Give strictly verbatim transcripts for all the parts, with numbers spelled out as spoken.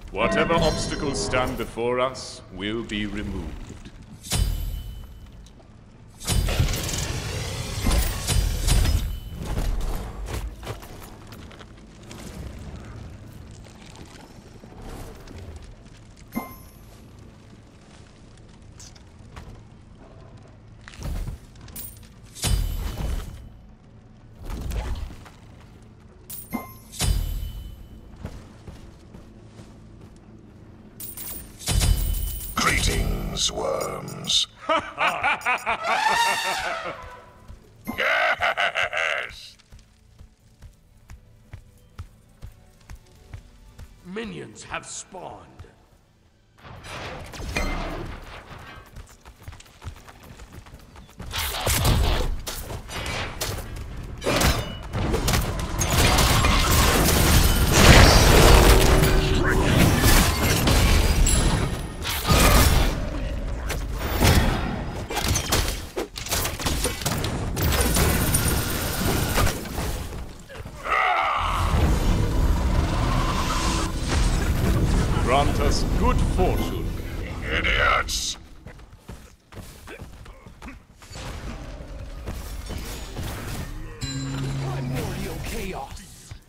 Whatever obstacles stand before us will be removed. Greetings, worms. Yes! Minions have spawned. Grant us good fortune. Idiots! Primordial chaos.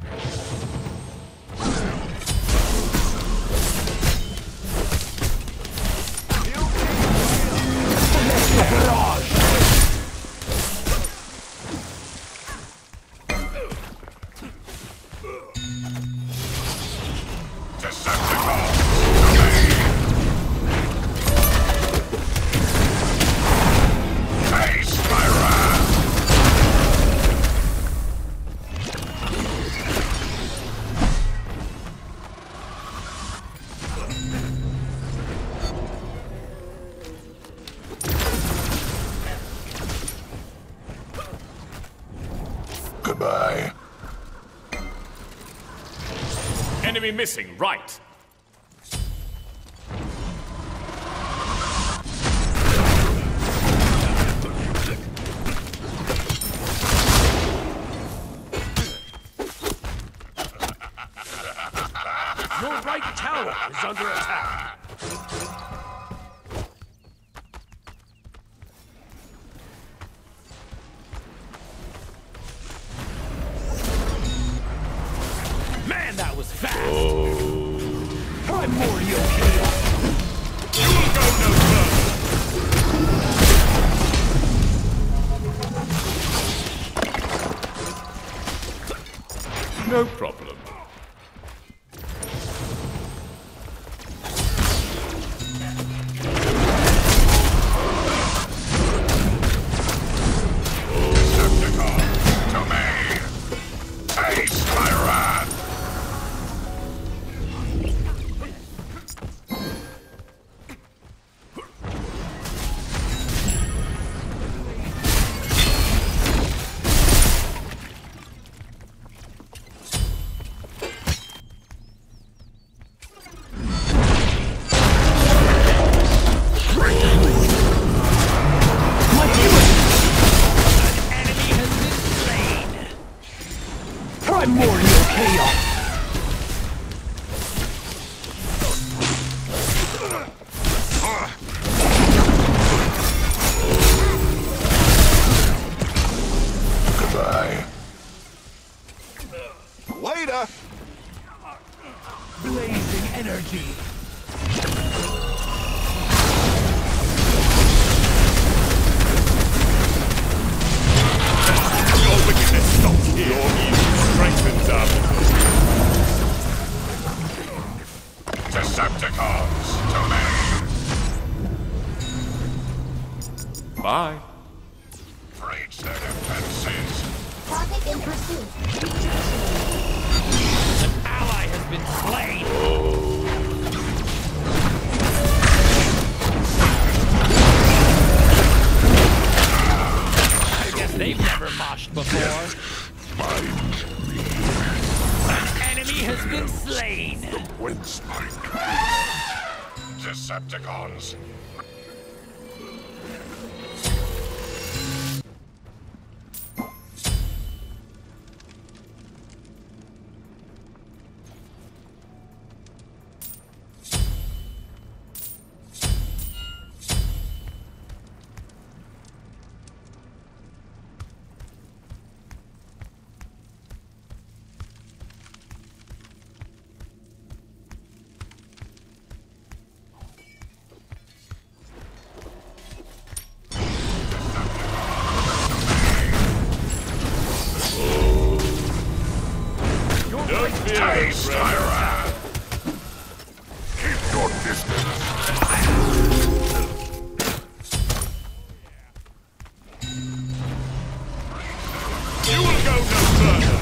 Goodbye. Enemy missing, right. Your right tower is under attack. Man, that was fast! Primordial chaos! You will go no further. No problem. Primordial chaos! Goodbye. Later! Blazing energy! Your wickedness stops here. Your evil strengthens our Decepticons, to me. Bye. Breach their defenses. Target in pursuit. An ally has been slain! I guess they've never moshed before. Find me. An enemy has been slain! Whence my Decepticons. Taste my wrath. Keep your distance. You will go no further.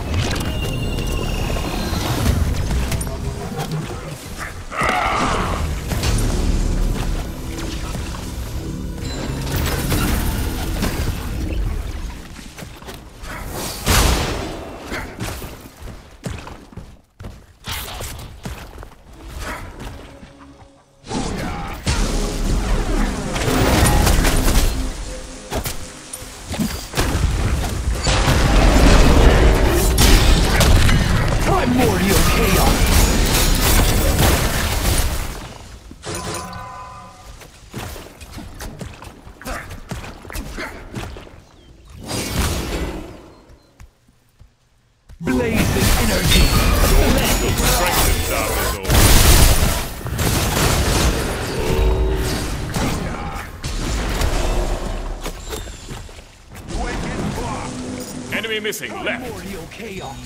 Primordial chaos. Blazing energy. Strengthens our resolve. Enemy missing, left. Primordial chaos.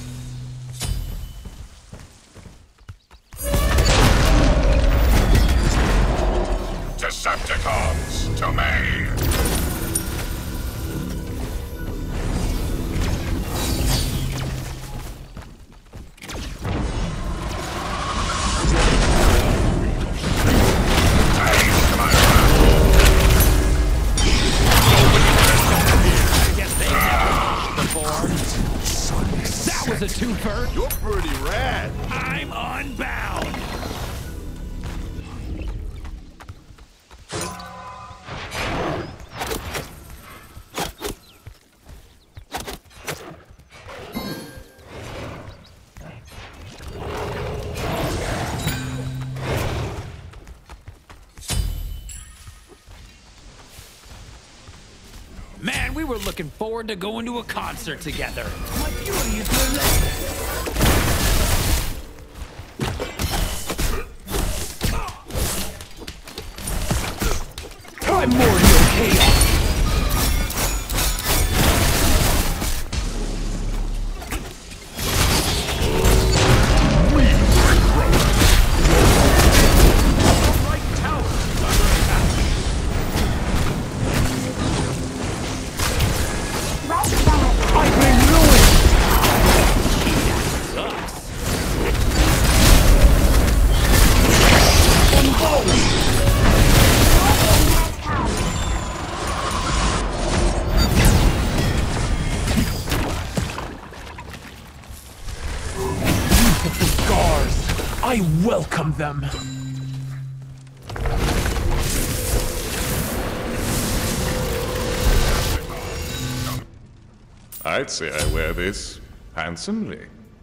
Decepticons to me. Taste my wrath. I guess they never moshed before. That was a twofer. You're pretty rad. I'm unbound. Man, we were looking forward to going to a concert together. My beauty is relentless. Primordial chaos. I've been ruined. Sucks. Beautiful scars. I welcome them. I'd say I wear this handsomely.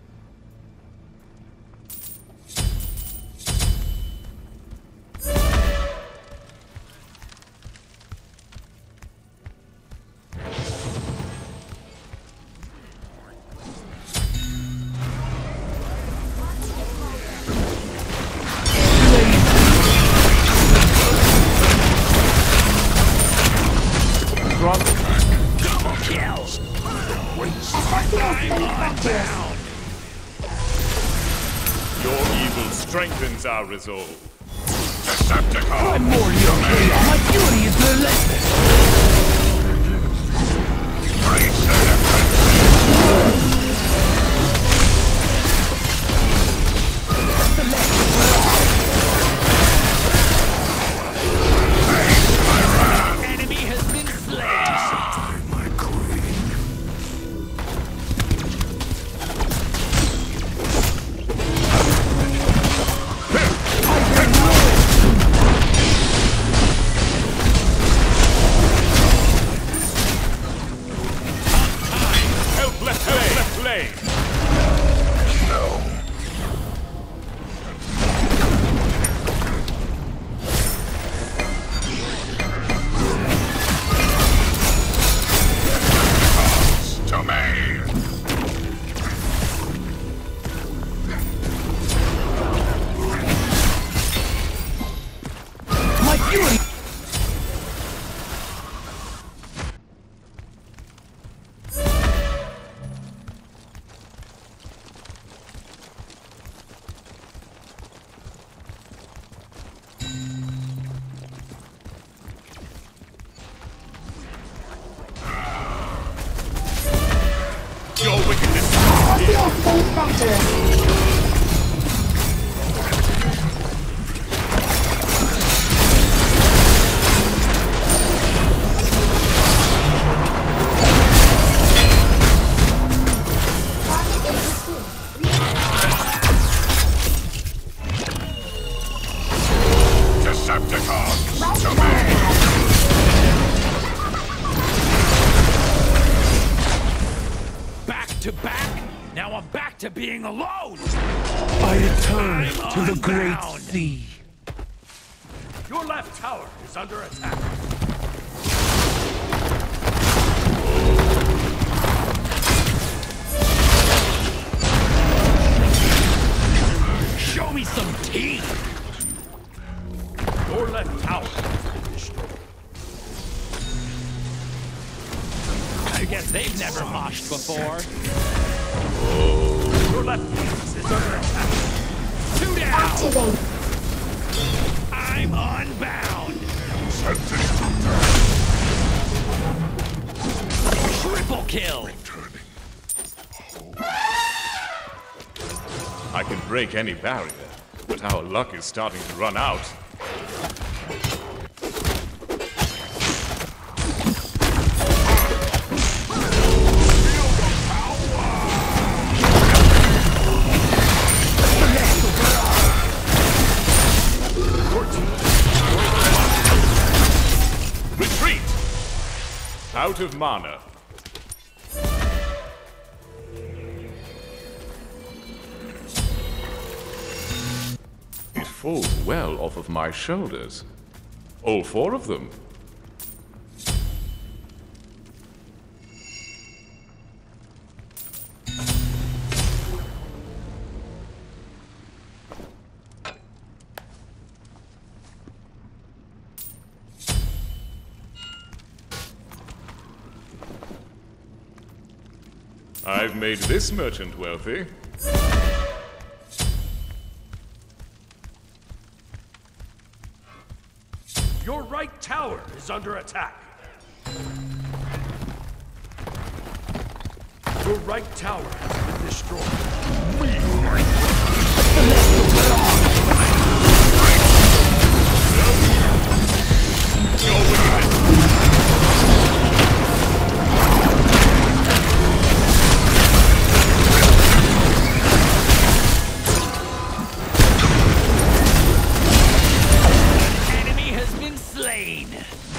Double kill. I'm unbound. Your evil strengthens our resolve. Decepticons. Primordial chaos. My beauty is relentless. Taste the defenses. Taste my wrath. Enemy has been slain. My queen. Time Phase vector. Decepticons, to me! Back to back? Now I'm back to being alone! I return to the great unbound. sea. Your left tower is under attack. Show me some teeth! Your left tower has been destroyed. I guess they've never moshed before. Your left piece is under attack. Two down! Activate. I'm unbound! Triple kill! I can break any barrier, but our luck is starting to run out. Retreat! Out of mana. It falls well off of my shoulders. All four of them. I've made this merchant wealthy. Your right tower is under attack. Your right tower has been destroyed. Enemy has been slain!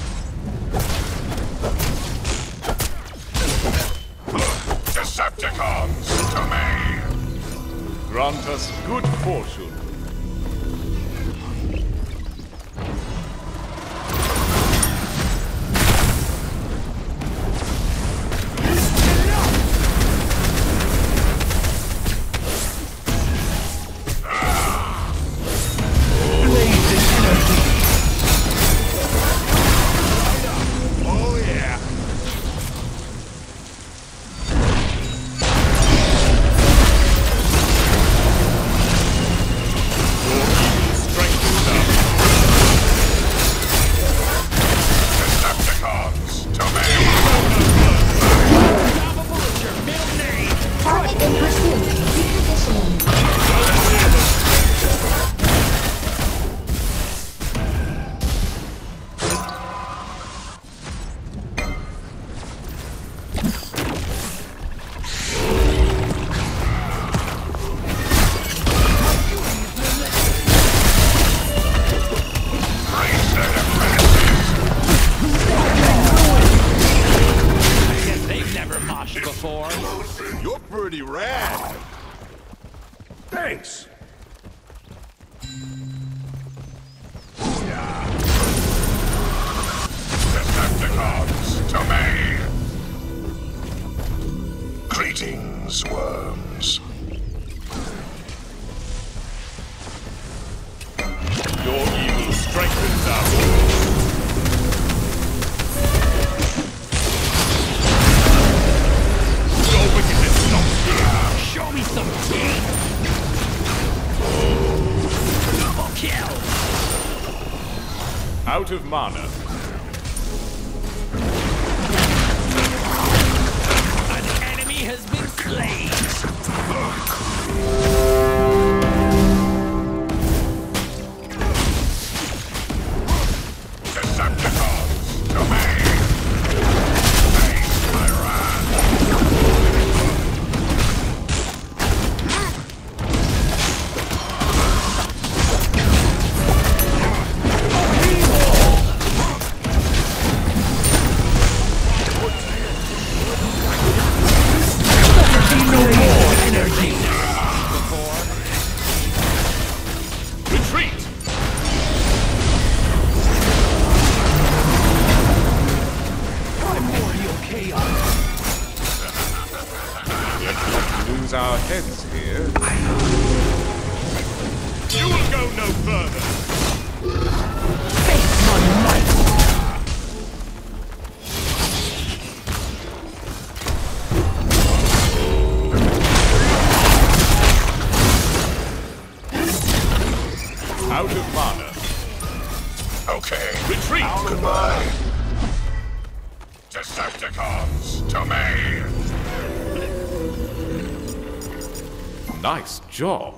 Decepticons, to me! Grant us good fortune. Oh yeah! Strength is up. Decepticons, to me! Unstoppable is your middle name! Target in pursuit. Repositioning. I guess they've never moshed before. You're pretty rad! Thanks! Decepticons, to me! Greetings, worms. Your evil strengthens us. Your wickedness stops here. Show me some teeth! Double kill! Out of mana. An enemy has been slain! Our heads here. You will go no further. Face my might! Out of mana. Okay. Retreat. Goodbye. Decepticons, to me. Nice job.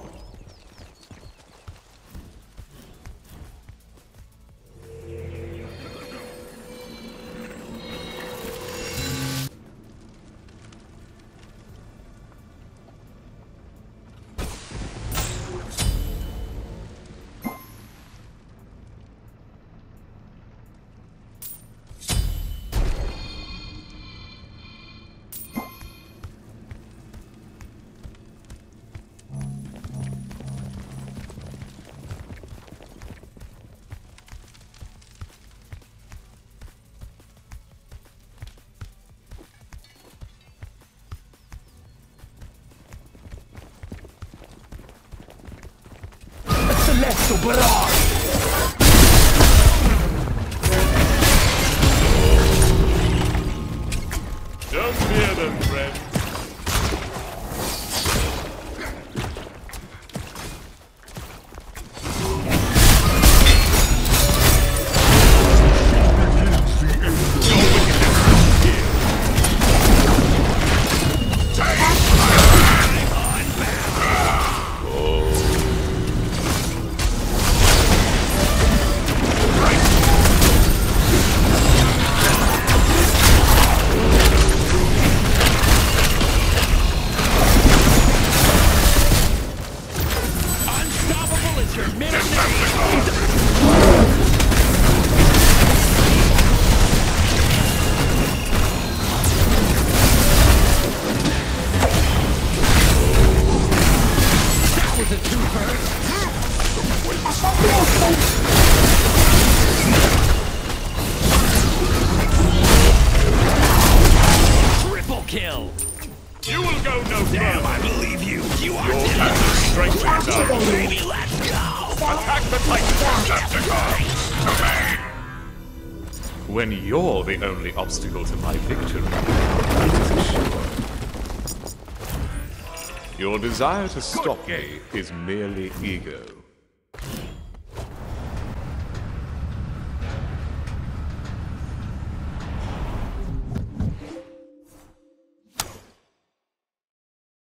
Celestial barrage! Don't fear them, friend. Triple kill! You will go no Damn, further. I believe you! You are Your dead! strength is up. Baby, let's go! Attack the Titan. Decepticons, to me. When you're the only obstacle to my victory, it is assured. Your desire to stop me is merely ego.